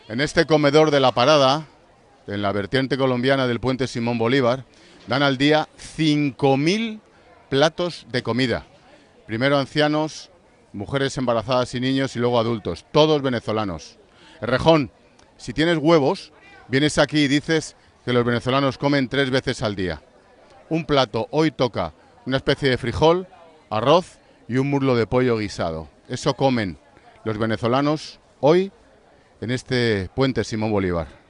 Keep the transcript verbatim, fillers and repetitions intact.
En este comedor de La Parada, en la vertiente colombiana del puente Simón Bolívar, dan al día cinco mil platos de comida. Primero ancianos, mujeres embarazadas y niños y luego adultos, todos venezolanos. Errejón, si tienes huevos, vienes aquí y dices que los venezolanos comen tres veces al día. Un plato hoy toca una especie de frijol, arroz y un muslo de pollo guisado. Eso comen los venezolanos hoy en este puente Simón Bolívar.